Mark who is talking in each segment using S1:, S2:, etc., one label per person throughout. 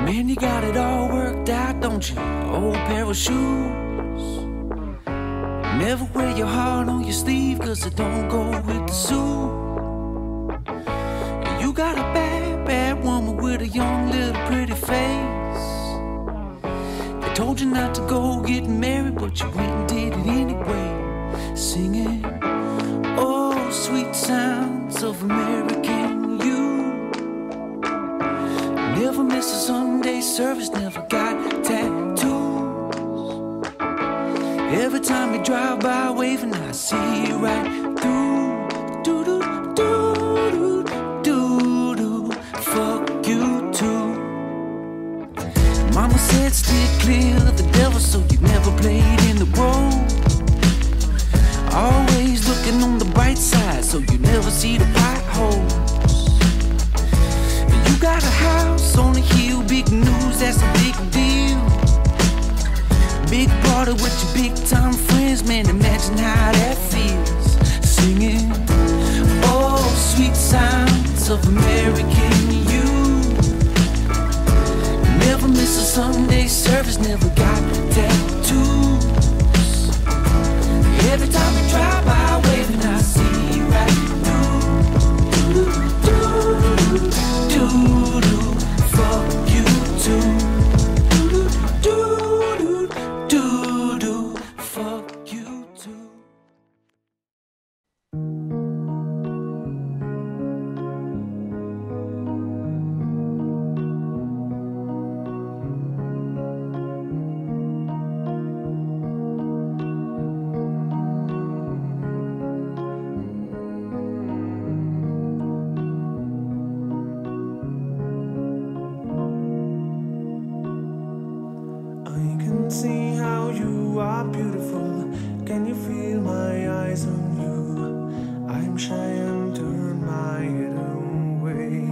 S1: Man, you got it all worked out, don't you? Old pair of shoes. Never wear your heart on your sleeve, cause it don't go with the suit. You got a bad, bad woman with a young little pretty face. They told you not to go get married, but you went and did it anyway. Singing, oh, sweet sounds of American you. Never miss a Sunday service, never got tattoos. Every time you drive by waving, I see you right through. Fuck you too. Mama said steer clear of the devil, so you never played in the road. Always looking on the bright side, so you never see the potholes. You got a house on a hill, big news, that's a big deal. Big party with your big time friends, man, imagine how that feels. Singing, oh, sweet sounds of American you. Never miss a Sunday service, never got tattoos. Every time you drive by waving, I see you right through. Do-do-do-do-do-do. Fuck you too. Do-do-do-do-do. Fuck you too.
S2: See how you are beautiful. Can you feel my eyes on you? I'm shy and turn my head away.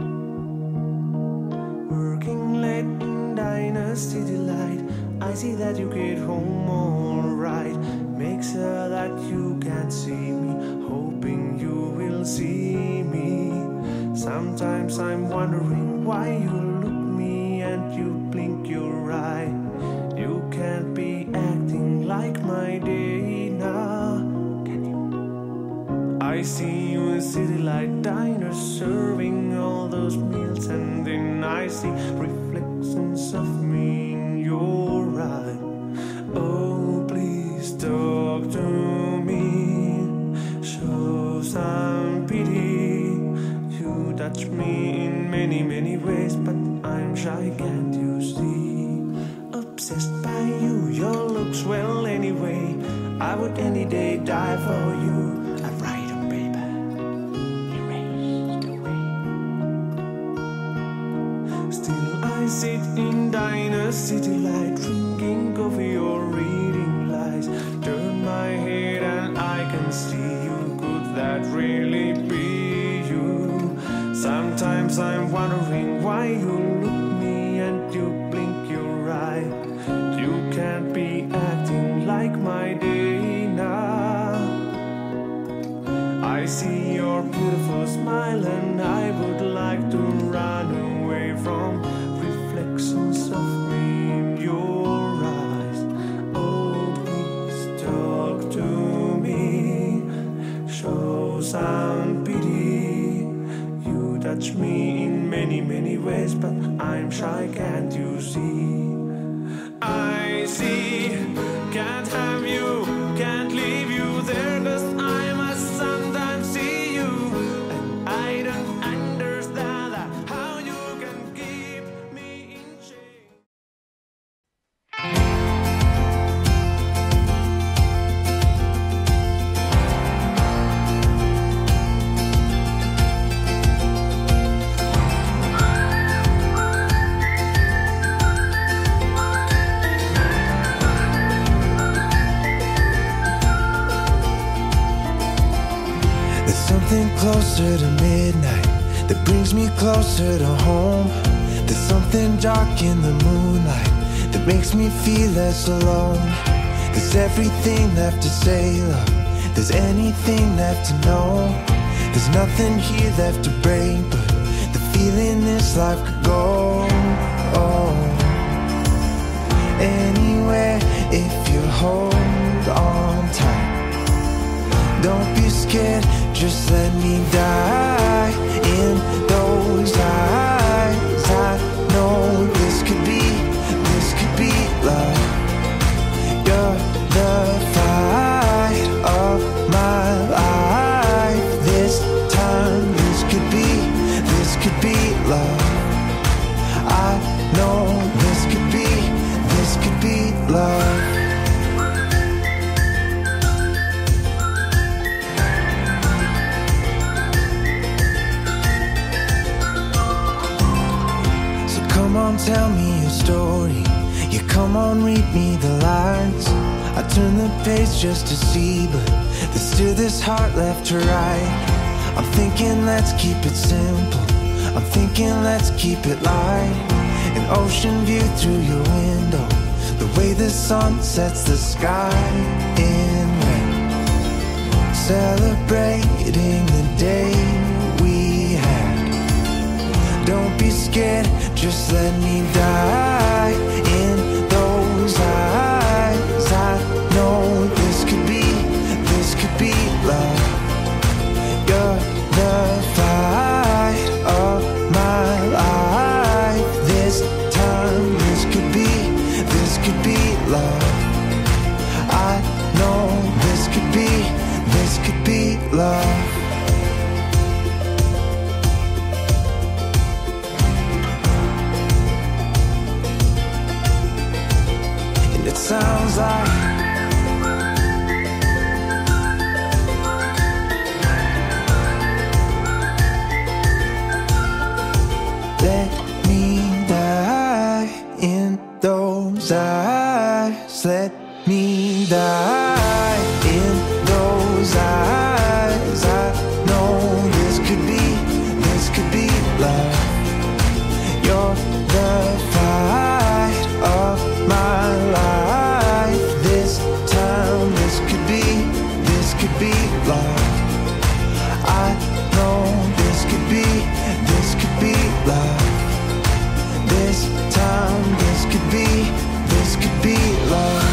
S2: Working late in Dynasty Delight, I see that you get home alright. Make sure that you can't see me, hoping you will see me. Sometimes I'm wondering why you look me and you blink your eye. You can't be acting like my day now, can you? I see you in City Light Diner serving all those meals, and then I see reflections of me in your eye. Oh, please talk to me, show some pity. You touch me in many, many ways, but I'm shy, can't you see? Obsessed by you, your looks well anyway. I would any day die for you. I write on paper, erased away. Still I sit in Dynasty Delight, drinking coffee or reading lies. Turn my head and I can see you. Could that really be you? Sometimes I'm wondering why you look me and you blink your eye. You can't be acting like my day now. I see your beautiful smile and I would like to run away from reflections of me in your eyes. Oh, please talk to me, show some pity. You touch me in many, many ways, but I'm shy, can't you see? I see, can't have you, can't leave you there, cause I must sometimes see you. And I don't understand how you can keep me in shape.
S3: Something closer to midnight that brings me closer to home. There's something dark in the moonlight that makes me feel less alone. There's everything left to say, love. There's anything left to know. There's nothing here left to break, but the feeling this life could go. Oh, anywhere if you hold on tight. Don't be scared, just let me die in those eyes. I know this could be love. You're the fight of my life. This time, this could be love. I know this could be love. So come on, tell me your story. You come on, read me the lines. I turn the page just to see, but there's still this heart left to write. I'm thinking let's keep it simple. I'm thinking let's keep it light. An ocean view through your window, the way the sun sets the sky in red. Celebrating the day we had. Don't be scared, just let me die in those eyes. I know this could be love. You're the fight of my life. This time, this could be love. I know this could be love. And it sounds like let me die in those eyes. Let me die in those eyes. I know this could be love. You're the fight of my life. This time, this could be love. I know this could be love. This time, this could be love.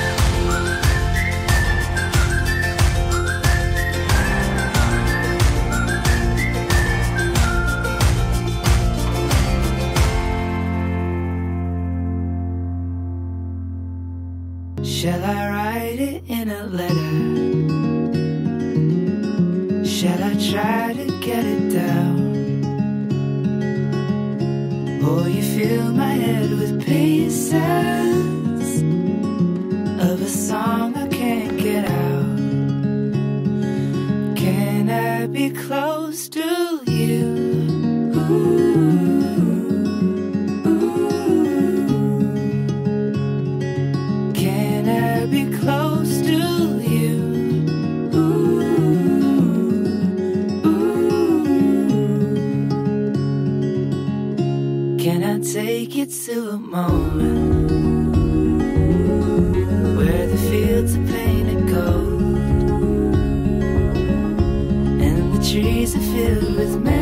S1: Shall I write it in a letter? Shall I try to get it down? Or you fill my head with pieces of a song I can't get out? Can I be close to you? Can I be close to you? Can I take you to a moment where the fields are painted gold and the trees are filled with